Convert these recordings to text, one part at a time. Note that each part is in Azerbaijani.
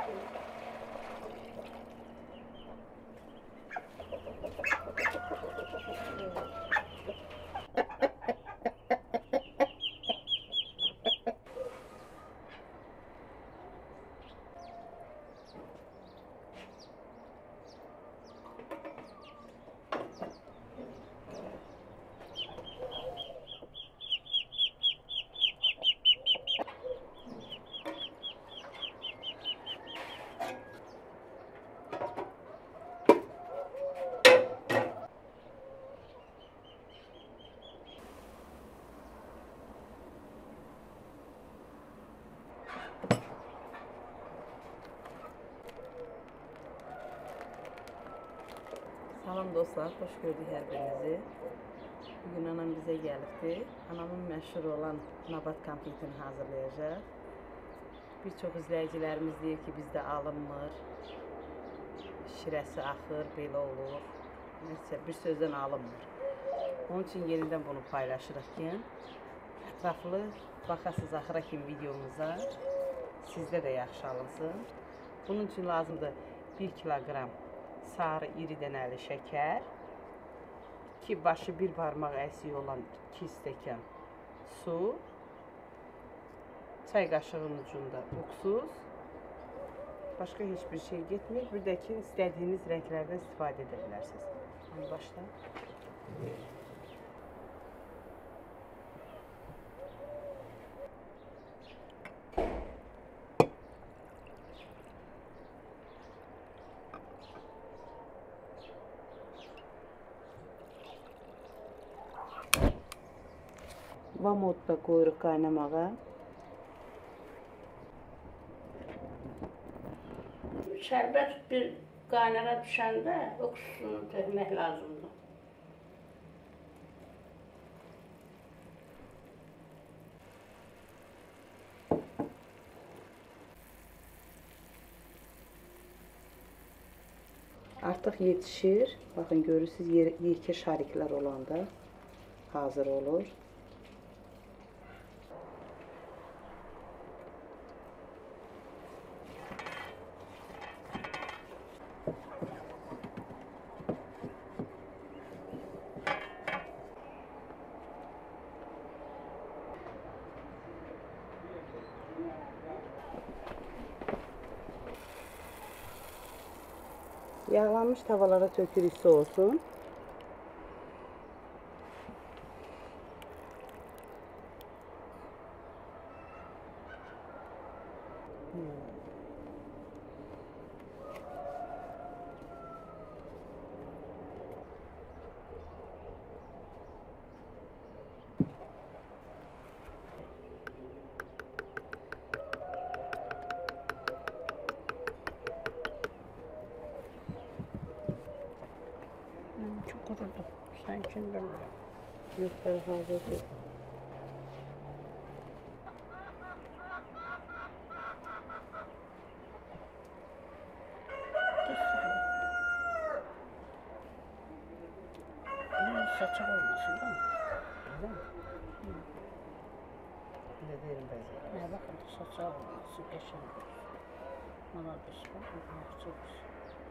Salam dostlar, hoş gördük hər birinizi. Bugün anam bizə gəlibdi. Anamın məşhur olan nabat konfetini hazırlayacaq. Bir çox izləyicilərimiz deyir ki, bizdə alınmır, şirəsi axır, belə olur. Nəsə, bir sözdən alınmır. Onun üçün yenidən bunu paylaşırıq ki, ətraflı baxasınız axıra kimi videomuza, sizdə də yaxşı alınsın. Bunun üçün lazımdır 1 kiloqram sarı iri dənəli şəkər, ki başı bir parmaq əksiyi olan 2 stəkan su, çay qaşığının ucunda uksuz, başqa heç bir şey getmir. Bir də ki, istədiyiniz rənglərdən istifadə edə bilərsiniz. Başla. Vamot da qoyuruq qaynamağa. Şərbət bir qaynara düşəndə oksuzunu tökmək lazımdır. Artıq yetişir. Baxın, görürsünüz, yekə şariklər olanda hazır olur. Yağlanmış tavalara tökürük soğusun. Çok kurudu. Sen kim bilmiyor. Yufkaları hazır değil. Bunun saçak olmasın değil mi? Öyle mi? Ne derim ben? Ne bakın saçak olmasın. Geçen olsun. Bana bir şey var. Çok güzel.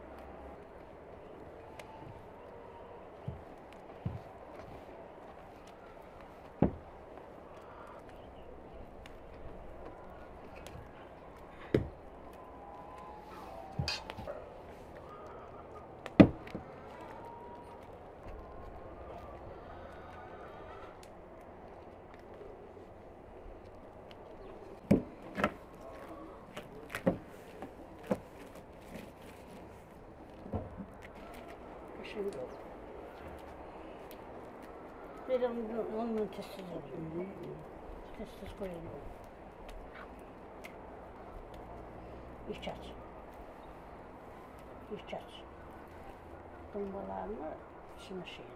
Şimdi bir onun testiz yapayım. Testiz koyalım. İç aç. İç aç. Bombalarını içine şeyle.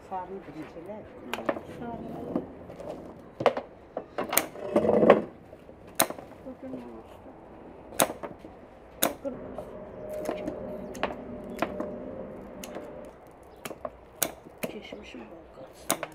Sarını biçile. Sarı. Bugün ne oldu? Geçmişim bol kalsın.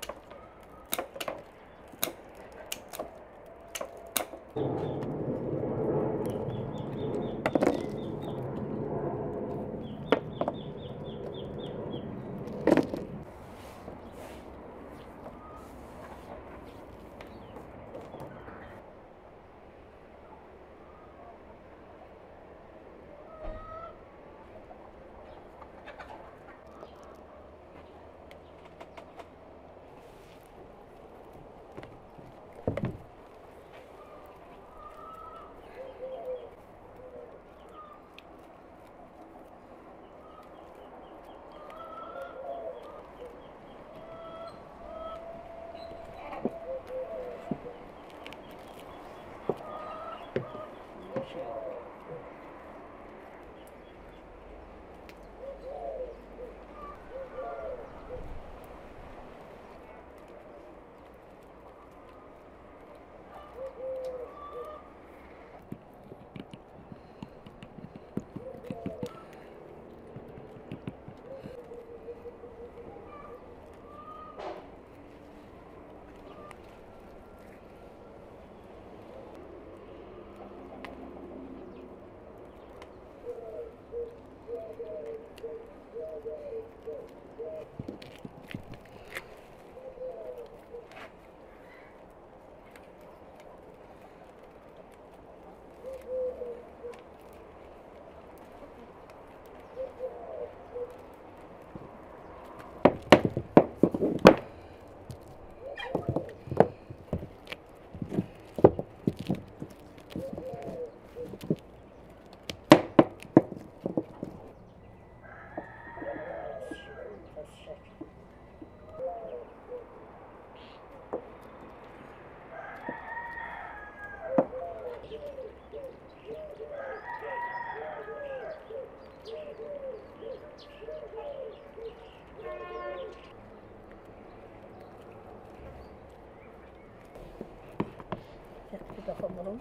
Bir defa bunun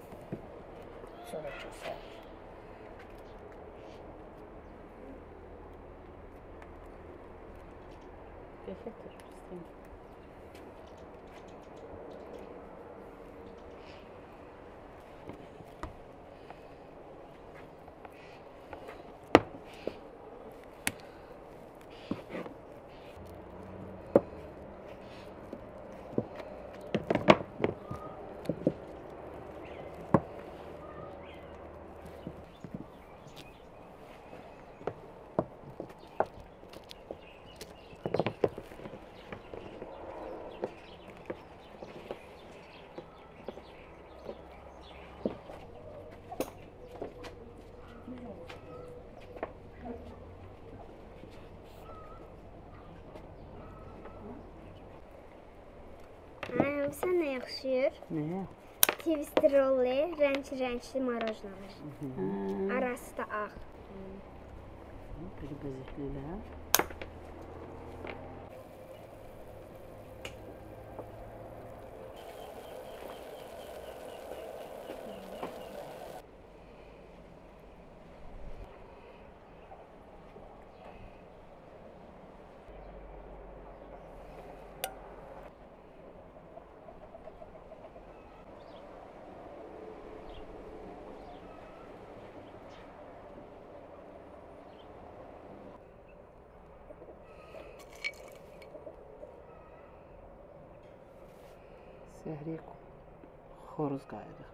sonra keser. Getir. Sən nə yaxşıyır? Nə? Twisterolli, rəngli marojnalar. Arası da ağ. Böyle bezikliler. Sehri xoruz qayırıq.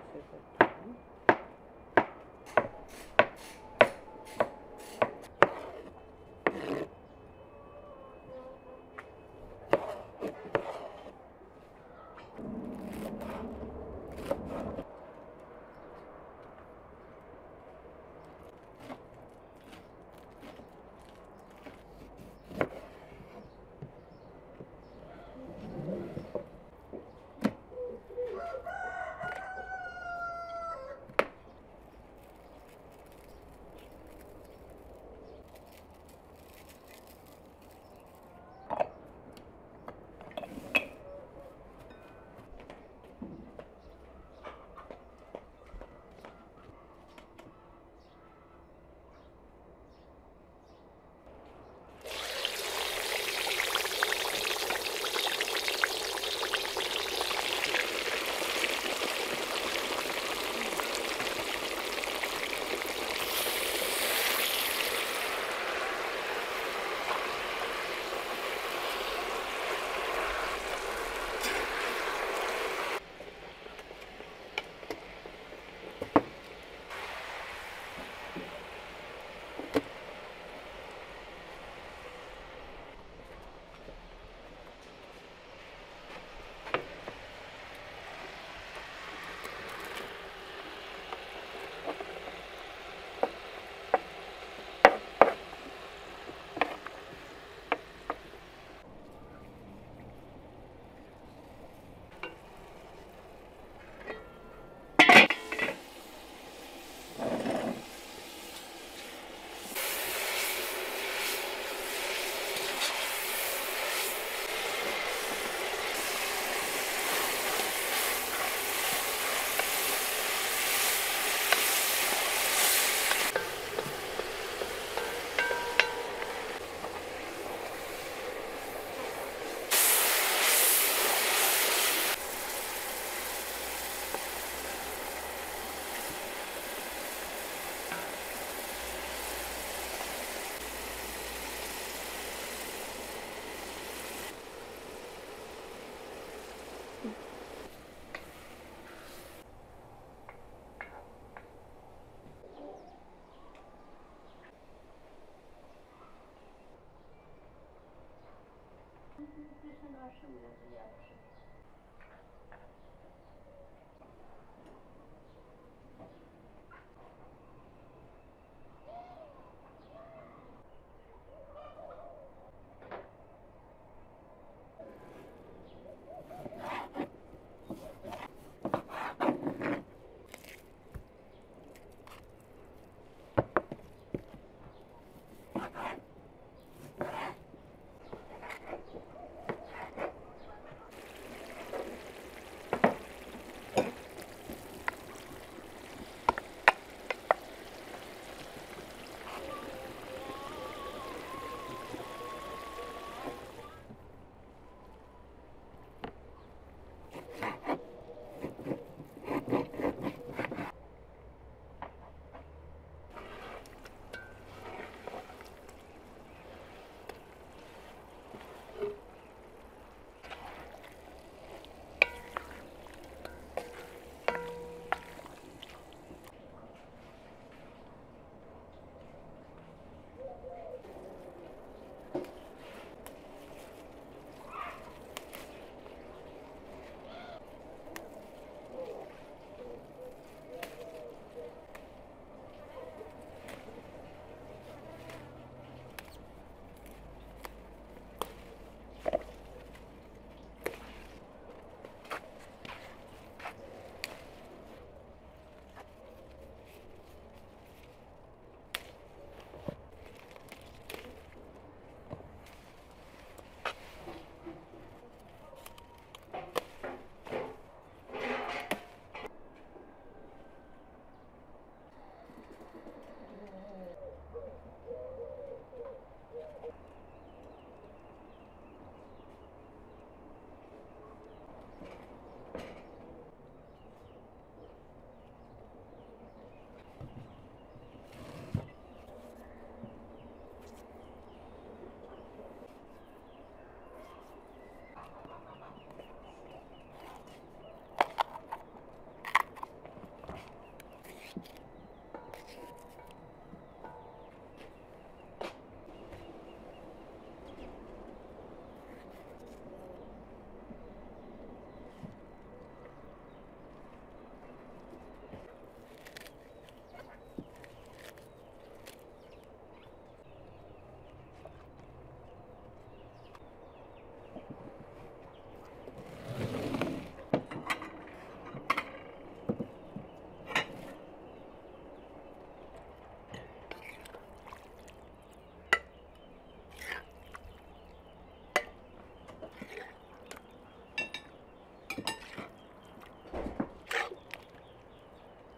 Süper.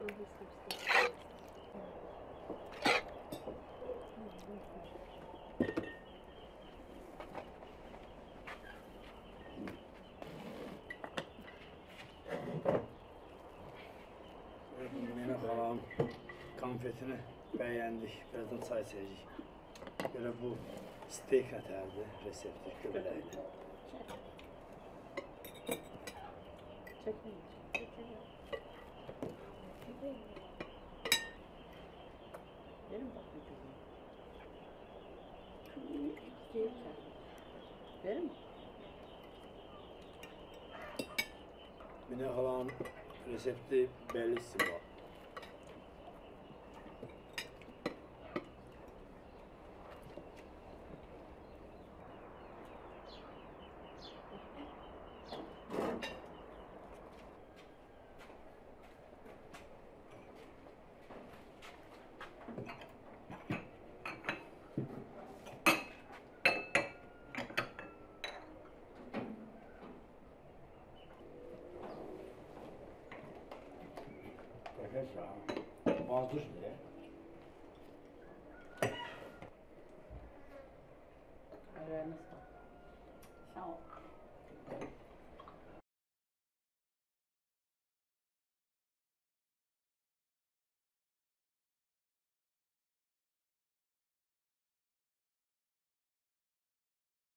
Mine halam konfetini beğendik. Birazdan çay içecek. Böyle bu steak atardı resepti göbeleğiyle. Çekmeyin. Verin bak vücuduna. Verin mi? Mine halam resepti bellisi bu. Arkadaşlar, mazdur bile.